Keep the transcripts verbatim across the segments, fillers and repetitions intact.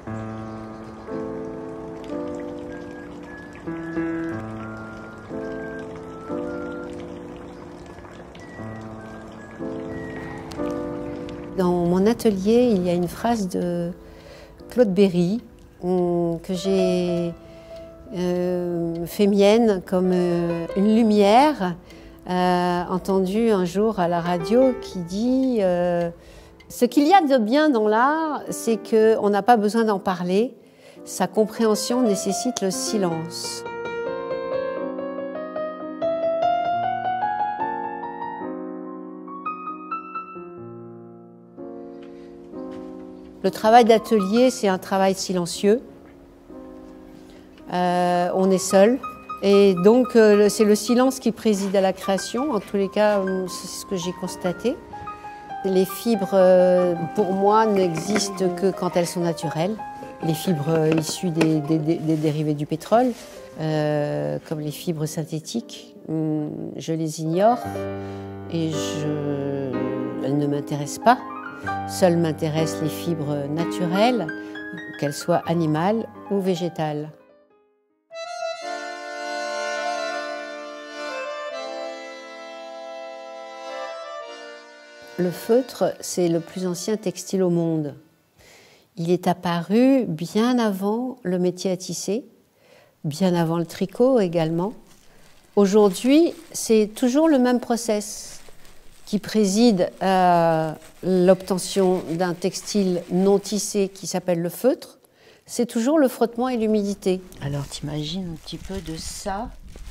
Dans mon atelier, il y a une phrase de Claude Berry que j'ai euh, fait mienne comme euh, une lumière euh, entendue un jour à la radio qui dit euh, « Ce qu'il y a de bien dans l'art, c'est qu'on n'a pas besoin d'en parler, sa compréhension nécessite le silence. » Le travail d'atelier, c'est un travail silencieux. Euh, on est seul. Et donc, euh, c'est le silence qui préside à la création. En tous les cas, c'est ce que j'ai constaté. Les fibres, euh, pour moi, n'existent que quand elles sont naturelles. Les fibres euh, issues des, des, des dérivés du pétrole, euh, comme les fibres synthétiques, je les ignore et je... elles ne m'intéressent pas. Seules m'intéressent les fibres naturelles, qu'elles soient animales ou végétales. Le feutre, c'est le plus ancien textile au monde. Il est apparu bien avant le métier à tisser, bien avant le tricot également. Aujourd'hui, c'est toujours le même process qui préside à l'obtention d'un textile non tissé qui s'appelle le feutre. C'est toujours le frottement et l'humidité. Alors t'imagines un petit peu de ça,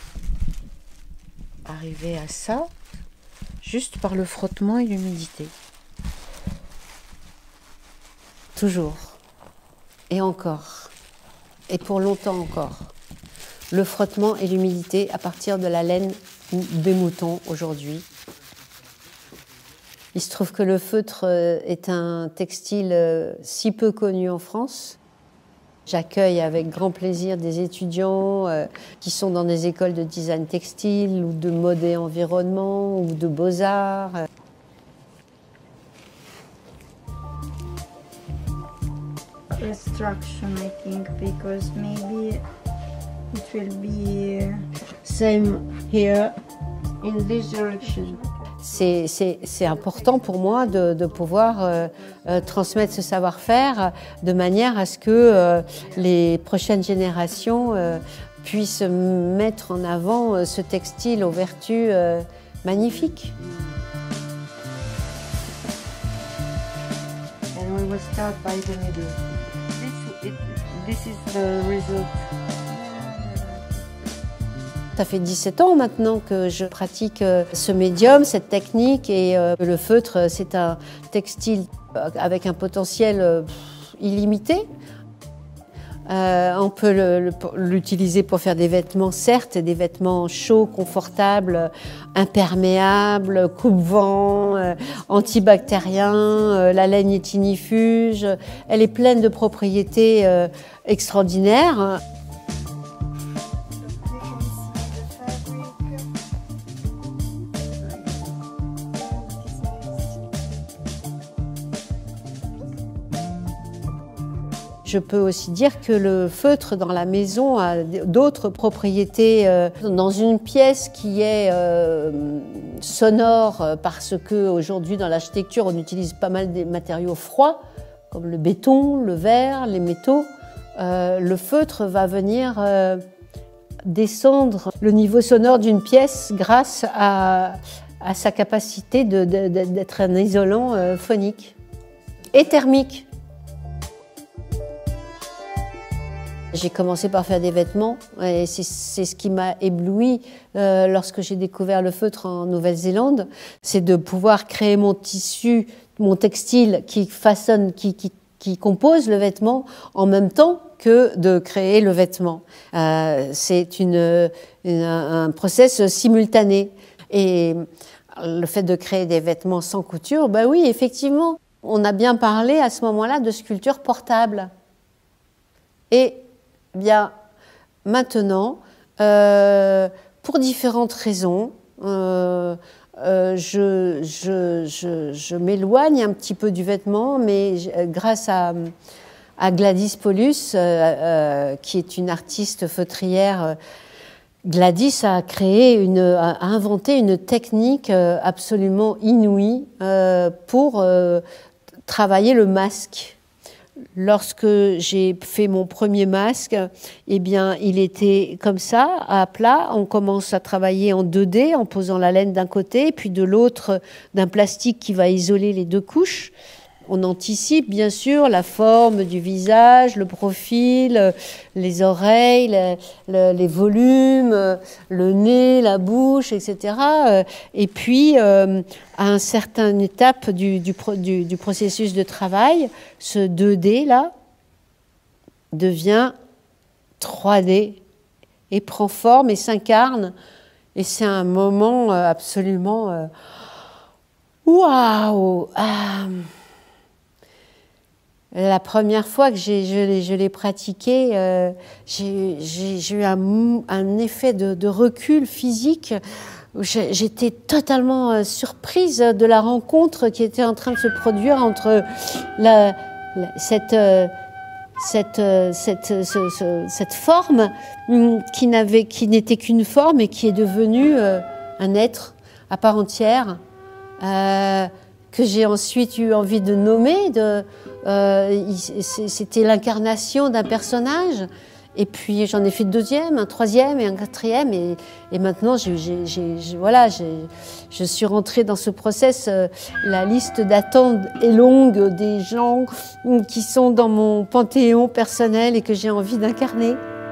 arriver à ça, juste par le frottement et l'humidité. Toujours. Et encore. Et pour longtemps encore. Le frottement et l'humidité à partir de la laine des moutons aujourd'hui. Il se trouve que le feutre est un textile si peu connu en France. J'accueille avec grand plaisir des étudiants qui sont dans des écoles de design textile ou de mode et environnement ou de beaux-arts. Restruction, I think, because maybe it will be same here in this direction. C'est important pour moi de, de pouvoir euh, euh, transmettre ce savoir-faire de manière à ce que euh, les prochaines générations euh, puissent mettre en avant euh, ce textile aux vertus euh, magnifiques. And we will start by the middle. This, it, this is the result. Ça fait dix-sept ans maintenant que je pratique ce médium, cette technique, et le feutre, c'est un textile avec un potentiel illimité. Euh, on peut l'utiliser pour faire des vêtements, certes, des vêtements chauds, confortables, imperméables, coupe-vent, euh, antibactériens, euh, la laine est ignifuge. Elle est pleine de propriétés euh, extraordinaires. Je peux aussi dire que le feutre dans la maison a d'autres propriétés. Dans une pièce qui est euh, sonore parce qu'aujourd'hui dans l'architecture on utilise pas mal des matériaux froids comme le béton, le verre, les métaux, euh, le feutre va venir euh, descendre le niveau sonore d'une pièce grâce à, à sa capacité de, de, d'être un isolant euh, phonique et thermique. J'ai commencé par faire des vêtements et c'est ce qui m'a ébloui euh, lorsque j'ai découvert le feutre en Nouvelle-Zélande. C'est de pouvoir créer mon tissu, mon textile qui façonne, qui, qui, qui compose le vêtement en même temps que de créer le vêtement. Euh, c'est une, une, un process simultané. Et le fait de créer des vêtements sans couture, ben oui, effectivement, on a bien parlé à ce moment-là de sculpture portable. Et bien, maintenant, euh, pour différentes raisons, euh, euh, je, je, je, je m'éloigne un petit peu du vêtement, mais grâce à, à Gladys Paulus, euh, euh, qui est une artiste feutrière. Gladys a créé, une, a inventé une technique absolument inouïe euh, pour euh, travailler le masque. Lorsque j'ai fait mon premier masque, eh bien, il était comme ça, à plat. On commence à travailler en deux D en posant la laine d'un côté, puis de l'autre d'un plastique qui va isoler les deux couches. On anticipe bien sûr la forme du visage, le profil, les oreilles, les, les, les volumes, le nez, la bouche, et cetera. Et puis, euh, à une certaine étape du, du, du, du processus de travail, ce deux D là devient trois D et prend forme et s'incarne. Et c'est un moment absolument euh, waouh! Ah. La première fois que je l'ai pratiqué, euh, j'ai eu un, un effet de, de recul physique. J'étais totalement surprise de la rencontre qui était en train de se produire entre la, la, cette, cette, cette, ce, ce, cette forme qui n'avait, qui n'était qu'une forme et qui est devenue un être à part entière. Euh, que j'ai ensuite eu envie de nommer. De, euh, c'était l'incarnation d'un personnage. Et puis j'en ai fait le deuxième, un troisième et un quatrième. Et, et maintenant, j'ai, j'ai, j'ai, voilà, j'ai, je suis rentrée dans ce process. Euh, la liste d'attente est longue des gens qui sont dans mon panthéon personnel et que j'ai envie d'incarner.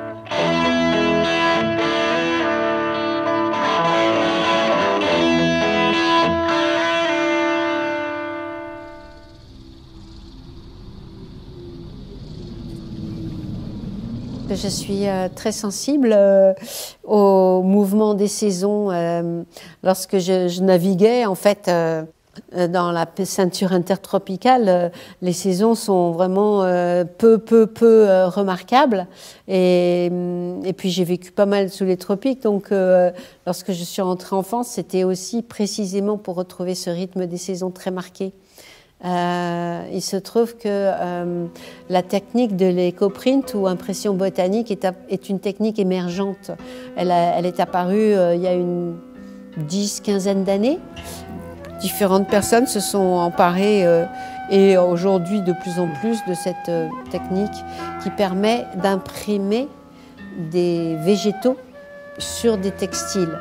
Je suis euh, très sensible euh, au mouvement des saisons. Euh, lorsque je, je naviguais, en fait, euh, dans la ceinture intertropicale, euh, les saisons sont vraiment euh, peu, peu, peu euh, remarquables. Et, et puis j'ai vécu pas mal sous les tropiques, donc euh, lorsque je suis rentrée en France, c'était aussi précisément pour retrouver ce rythme des saisons très marqué. Euh, il se trouve que euh, la technique de l'éco-print ou impression botanique est, est une technique émergente. Elle, a, elle est apparue euh, il y a une dix, quinzaine d'années. Différentes personnes se sont emparées euh, et aujourd'hui de plus en plus de cette euh, technique qui permet d'imprimer des végétaux sur des textiles.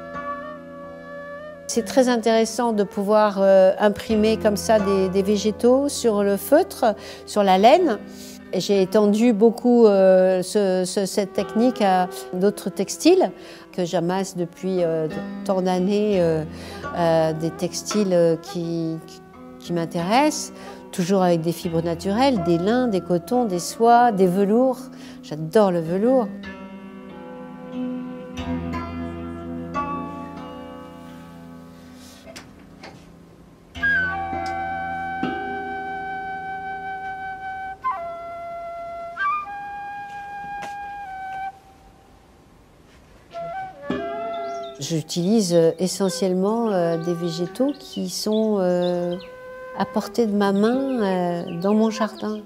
C'est très intéressant de pouvoir euh, imprimer comme ça des, des végétaux sur le feutre, sur la laine. J'ai étendu beaucoup euh, ce, ce, cette technique à d'autres textiles que j'amasse depuis euh, tant d'années, euh, euh, des textiles qui, qui, qui m'intéressent, toujours avec des fibres naturelles, des lins, des cotons, des soies, des velours. J'adore le velours. J'utilise essentiellement euh, des végétaux qui sont euh, à portée de ma main euh, dans mon jardin.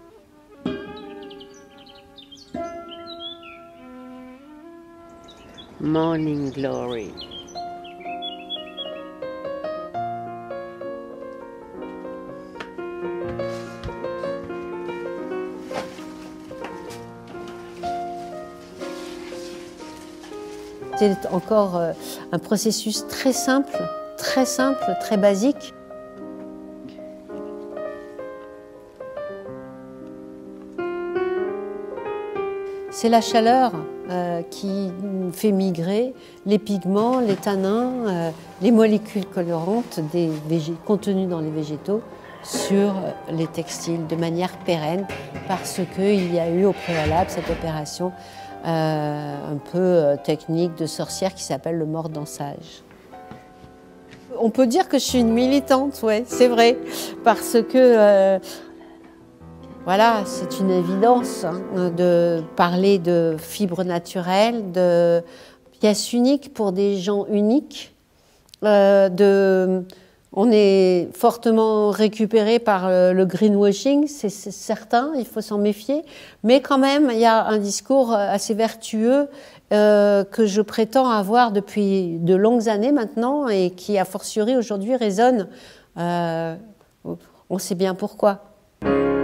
Morning Glory. C'est encore euh, un processus très simple, très simple, très basique. C'est la chaleur euh, qui fait migrer les pigments, les tanins, euh, les molécules colorantes des contenues dans les végétaux sur les textiles de manière pérenne parce qu'il y a eu au préalable cette opération Euh, un peu euh, technique de sorcière qui s'appelle le mordançage. On peut dire que je suis une militante, ouais, c'est vrai, parce que euh, voilà, c'est une évidence hein, de parler de fibres naturelles, de pièces uniques pour des gens uniques, euh, de On est fortement récupéré par le greenwashing, c'est certain, il faut s'en méfier. Mais quand même, il y a un discours assez vertueux euh, que je prétends avoir depuis de longues années maintenant et qui, a fortiori, aujourd'hui, résonne. Euh, on sait bien pourquoi.